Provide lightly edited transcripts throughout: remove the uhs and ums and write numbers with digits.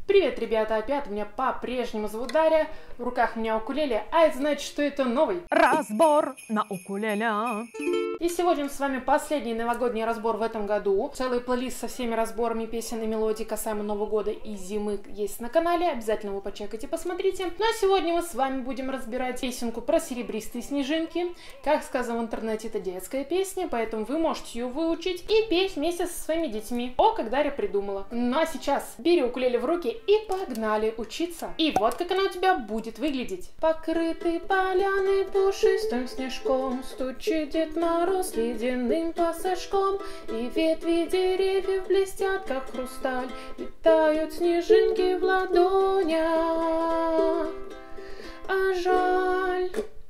Привет, ребята, опять меня по-прежнему зовут Дарья, в руках у меня укулеле, а это значит, что это новый разбор на укулеле. И сегодня с вами последний новогодний разбор в этом году. Целый плейлист со всеми разборами песен и мелодий касаемо Нового года и зимы есть на канале, обязательно его почекайте, посмотрите. Ну а сегодня мы с вами будем разбирать песенку про серебристые снежинки. Как сказано в интернете, это детская песня, поэтому вы можете ее выучить и петь вместе со своими детьми. О, как Дарья придумала. Ну а сейчас бери укулеле в руки и погнали учиться. И вот как она у тебя будет выглядеть. Покрыты поляны пушистым снежком, стучит Дед Мороз ледяным пассажком, и ветви деревьев блестят, как хрусталь, летают снежинки в ладонях. А жаль,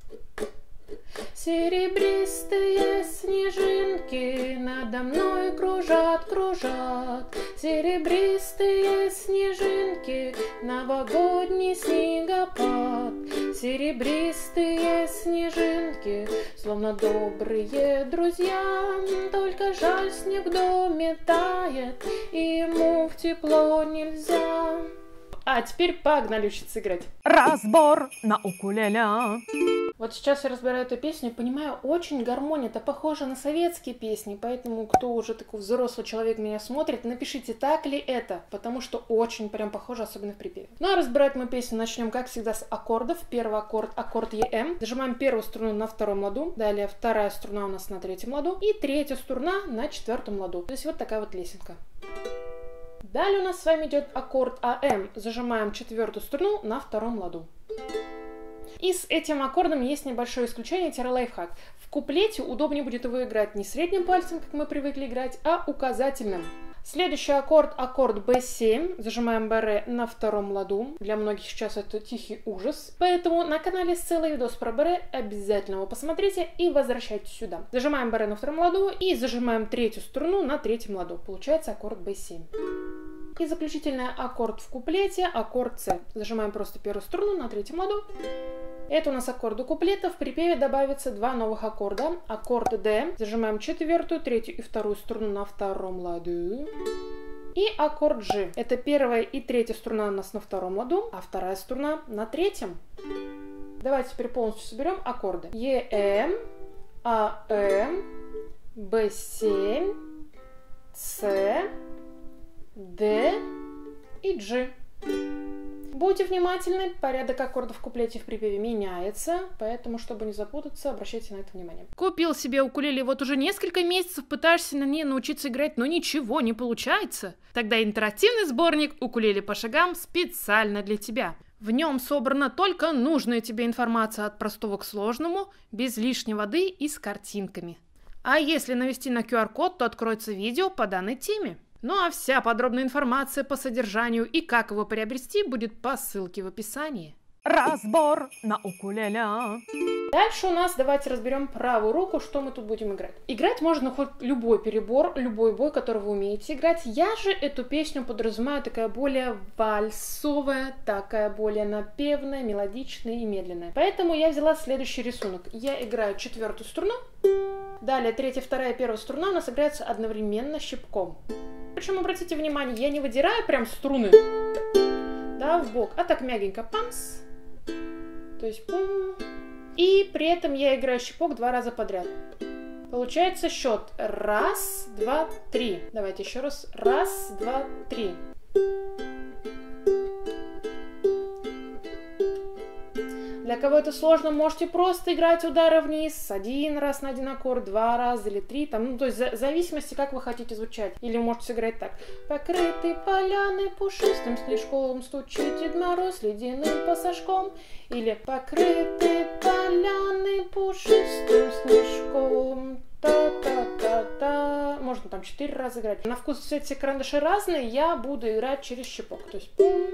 серебристые снежинки надо мной кружат, кружат. Серебристые снежинки, новогодний снегопад. Серебристые снежинки, словно добрые друзья. Только жаль, снег в доме тает, и ему в тепло нельзя. А теперь погнали учиться играть. Разбор на укулеле. Вот сейчас я разбираю эту песню и понимаю, очень гармония, это похоже на советские песни, поэтому кто уже такой взрослый человек меня смотрит, напишите, так ли это, потому что очень прям похоже, особенно в припеве. Ну а разбирать мы песню начнем, как всегда, с аккордов. Первый аккорд, аккорд ЕМ. Зажимаем первую струну на втором ладу, далее вторая струна у нас на третьем ладу и третья струна на четвертом ладу. То есть вот такая вот лесенка. Далее у нас с вами идет аккорд АМ. Зажимаем четвертую струну на втором ладу. И с этим аккордом есть небольшое исключение-лайфхак. В куплете удобнее будет его играть не средним пальцем, как мы привыкли играть, а указательным. Следующий аккорд, аккорд B7. Зажимаем БР на втором ладу. Для многих сейчас это тихий ужас. Поэтому на канале целый видос про БР. Обязательно его посмотрите и возвращайтесь сюда. Зажимаем БР на втором ладу и зажимаем третью струну на третьем ладу. Получается аккорд B7. И заключительный аккорд в куплете, аккорд С. Зажимаем просто первую струну на третьем ладу. Это у нас аккорды куплета. В припеве добавится два новых аккорда. Аккорд D. Зажимаем четвертую, третью и вторую струну на втором ладу. И аккорд G. Это первая и третья струна у нас на втором ладу, а вторая струна на третьем. Давайте теперь полностью соберем аккорды. EM, AM, B7, C, D и G. Будьте внимательны, порядок аккордов в куплете в припеве меняется, поэтому, чтобы не запутаться, обращайте на это внимание. Купил себе укулеле, вот уже несколько месяцев пытаешься на ней научиться играть, но ничего не получается. Тогда интерактивный сборник «Укулеле по шагам» специально для тебя. В нем собрана только нужная тебе информация от простого к сложному, без лишней воды и с картинками. А если навести на QR-код, то откроется видео по данной теме. Ну а вся подробная информация по содержанию и как его приобрести будет по ссылке в описании. Разбор на укулеле. Дальше у нас давайте разберем правую руку, что мы тут будем играть. Играть можно хоть любой перебор, любой бой, который вы умеете играть. Я же эту песню подразумеваю такая более вальсовая, такая более напевная, мелодичная и медленная. Поэтому я взяла следующий рисунок. Я играю четвертую струну, далее третья, вторая, первая струна у нас играется одновременно щипком. Причем, обратите внимание, я не выдираю прям струны, да, в бок, а так мягенько, памс, то есть пум. И при этом я играю щипок два раза подряд. Получается счет 1, 2, 3. Давайте еще раз. 1, 2, 3. Для кого это сложно, можете просто играть удары вниз. Один раз на один аккорд, два раза или три. Там, ну, то есть в зависимости, как вы хотите звучать. Или вы можете сыграть так. Покрыты поляны пушистым снежком, стучит Дед Мороз ледяным пассажком. Или покрыты поляны пушистым снежком. Та-та-та-та. Можно там 4 раза играть. На вкус все эти карандаши разные, я буду играть через щипок. То есть пум.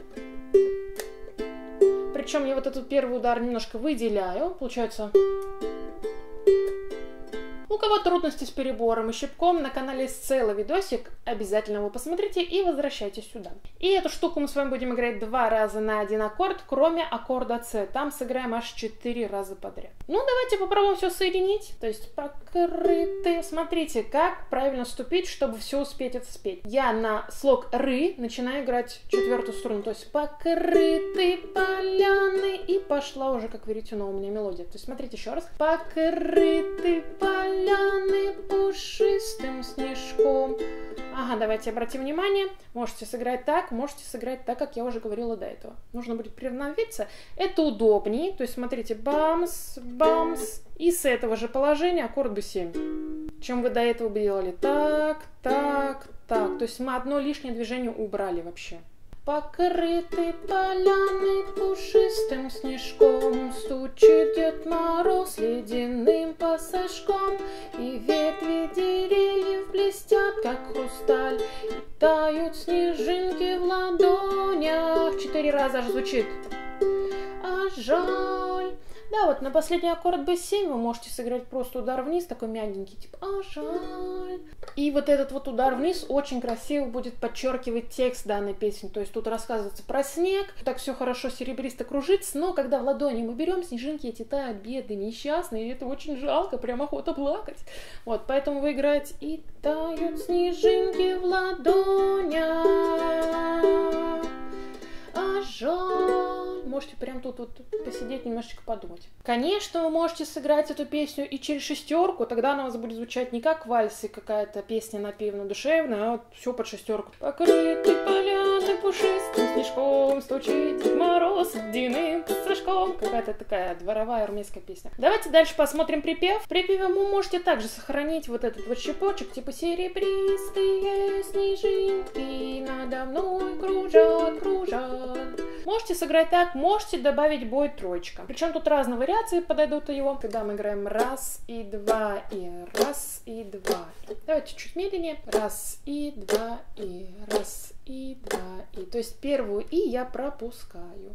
Причем я вот этот первый удар немножко выделяю. Получается... У кого трудности с перебором и щипком, на канале есть целый видосик. обязательно его посмотрите и возвращайтесь сюда. И эту штуку мы с вами будем играть 2 раза на один аккорд, кроме аккорда С. Там сыграем аж 4 раза подряд. Ну, давайте попробуем все соединить. То есть покрыты. Смотрите, как правильно ступить, чтобы все успеть это спеть. Я на слог ры начинаю играть 4-ю струну. То есть покрыты поляны. И пошла уже, как веретено, у меня мелодия. То есть смотрите еще раз. Покрыты поляны пушистым снежком. Ага, давайте обратим внимание. Можете сыграть так, можете сыграть так, как я уже говорила до этого. Нужно будет приравновиться. Это удобнее. То есть смотрите, бамс, бамс. И с этого же положения аккорд B7. Чем вы до этого бы делали так, так, так. То есть мы одно лишнее движение убрали вообще. Покрыты поляны пушистым снежком, стучит Дед Мороз ледяным пассажком, и ветви деревьев блестят, как хрусталь, и тают снежинки в ладонях. 4 раза аж звучит. А жаль. Да, вот на последний аккорд B7 вы можете сыграть просто удар вниз, такой мягенький, типа «А жаль». И вот этот вот удар вниз очень красиво будет подчеркивать текст данной песни. То есть тут рассказывается про снег, так все хорошо серебристо кружится, но когда в ладони мы берем, снежинки эти тают, бедные, несчастные, и это очень жалко, прям охота плакать. Вот, поэтому вы играете «И тают снежинки в ладонях». А жаль. Можете прям тут вот посидеть, немножечко подумать. Конечно, вы можете сыграть эту песню и через 6, тогда она у вас будет звучать не как вальс и какая-то песня напевно-душевная, а вот все под 6. Покрыты поляны пушистым снежком, стучит Дед Мороз ледяным пассажком. Какая-то такая дворовая армейская песня. Давайте дальше посмотрим припев. В припеве вы можете также сохранить вот этот вот щепочек, типа серебристые снежинки надо мной кружат, кружат. Можете сыграть так, можете добавить бой троечка. Причем тут разные вариации подойдут его, когда мы играем раз и два и раз и два. Давайте чуть медленнее. Раз и два и раз и два и. То есть первую и я пропускаю.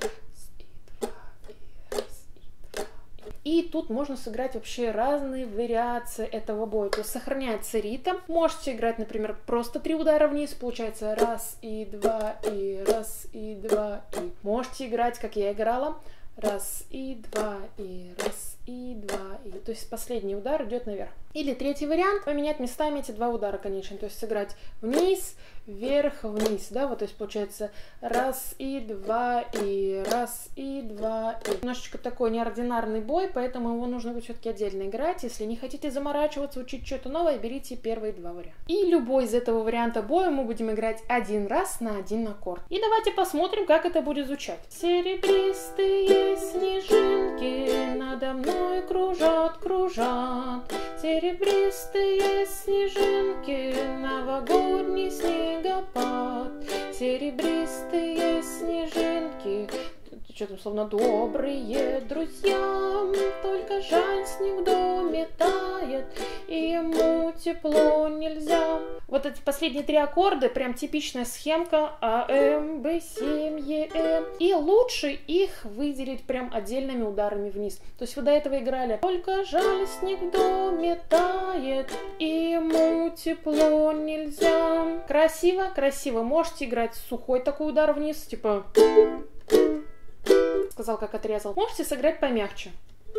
И тут можно сыграть вообще разные вариации этого боя. То есть сохраняется ритм. Можете играть, например, просто 3 удара вниз. Получается раз и два и раз и два и. Можете играть, как я играла. Раз и два и раз и два и. То есть последний удар идет наверх. Или третий вариант, поменять местами эти 2 удара, конечно. То есть сыграть вниз, вверх, вниз. Да, вот, то есть получается раз и два и раз и два и. Немножечко такой неординарный бой, поэтому его нужно будет все-таки отдельно играть. Если не хотите заморачиваться, учить что-то новое, берите первые 2 варианта. И любой из этого варианта боя мы будем играть 1 раз на 1 аккорд. И давайте посмотрим, как это будет звучать. Серебристые снежинки надо мной кружат, кружат. Серебристые снежинки, новогодний снегопад. Серебристые снежинки, что там, словно добрые друзья. Только жаль, снег в доме тает, и ему тепло нельзя. Вот эти последние 3 аккорда, прям типичная схемка АМ, Б7, ЕМ. И лучше их выделить прям отдельными ударами вниз. То есть вы до этого играли «Только жаль, снег в доме тает, и ему тепло нельзя». Красиво, красиво. Можете играть сухой такой удар вниз, типа... Сказал, как отрезал. Можете сыграть помягче.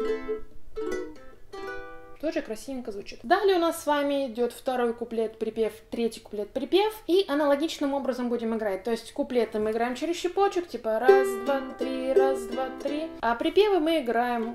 Тоже красивенько звучит. Далее у нас с вами идет 2-й куплет-припев, 3-й куплет-припев. И аналогичным образом будем играть. То есть куплеты мы играем через щепочек, типа раз, два, три, раз, два, три. А припевы мы играем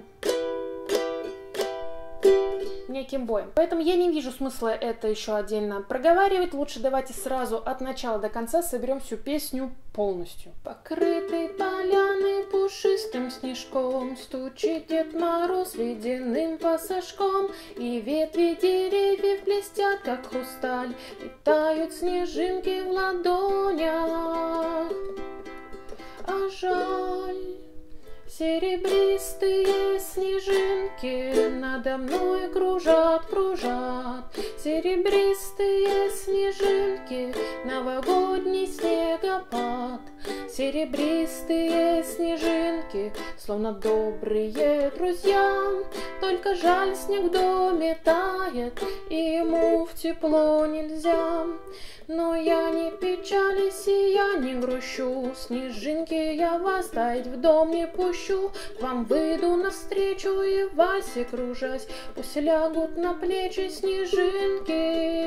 неким боем. Поэтому я не вижу смысла это еще отдельно проговаривать. Лучше давайте сразу от начала до конца соберем всю песню полностью. Покрыты поляны пушистым снежком, стучит Дед Мороз ледяным пассажком, и ветви деревьев блестят, как хрусталь, и тают снежинки в ладонях. А жаль, серебристые снежинки надо мной кружат, кружат. Серебристые снежинки, новогодний снегопад. Серебристые снежинки, словно добрые друзья. Только жаль, снег в доме тает, и ему в тепло нельзя. Но я не печалюсь и я не грущу, снежинки я вас таять в дом не пущу. К вам выйду навстречу и в вальсе кружась, пусть лягут на плечи снежинки,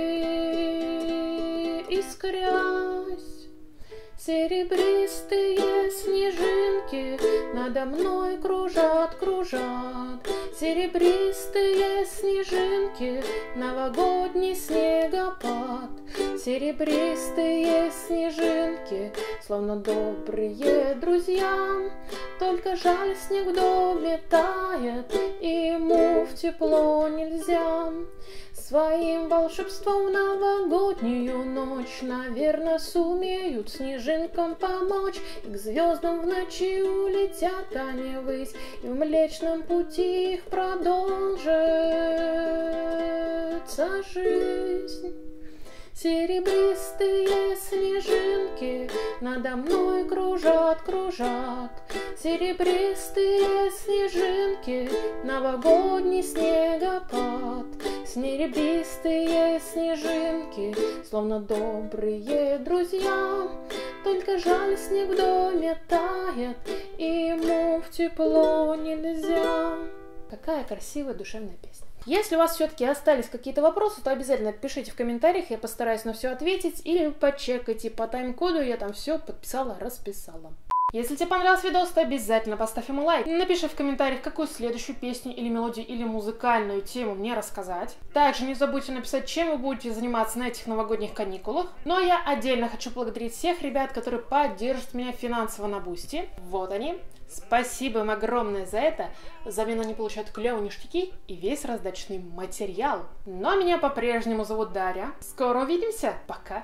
искрясь. Серебристые снежинки надо мной кружат, кружат. Серебристые снежинки, новогодний снегопад. Серебристые снежинки, словно добрые друзья. Только жаль, снег в доме тает, и ему в тепло нельзя. Своим волшебством новогоднюю ночь, наверное, сумеют снежинкам помочь. И к звездам в ночи улетят они ввысь, и в Млечном Пути их продолжится жизнь. Серебристые снежинки надо мной кружат, кружат. Серебристые снежинки, новогодний снегопад. Серебристые снежинки, словно добрые друзья. Только жаль, снег в доме тает, и ему в тепло нельзя. Какая красивая душевная песня. Если у вас все-таки остались какие-то вопросы, то обязательно пишите в комментариях, я постараюсь на все ответить, или почекайте по тайм-коду, я там все подписала, расписала. Если тебе понравился видос, то обязательно поставь ему лайк. Напиши в комментариях, какую следующую песню или мелодию или музыкальную тему мне рассказать. Также не забудьте написать, чем вы будете заниматься на этих новогодних каникулах. Ну а я отдельно хочу благодарить всех ребят, которые поддержат меня финансово на Бусти. Вот они. Спасибо им огромное за это. Взамен они получают клевые ништяки и весь раздаточный материал. Но меня по-прежнему зовут Дарья. Скоро увидимся. Пока.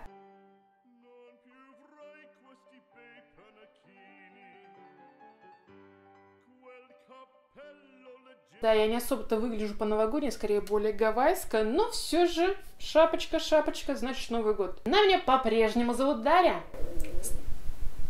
Да, я не особо-то выгляжу по-новогодней, скорее более гавайско, но все же шапочка, шапочка, значит Новый год. На меня по-прежнему зовут Дарья.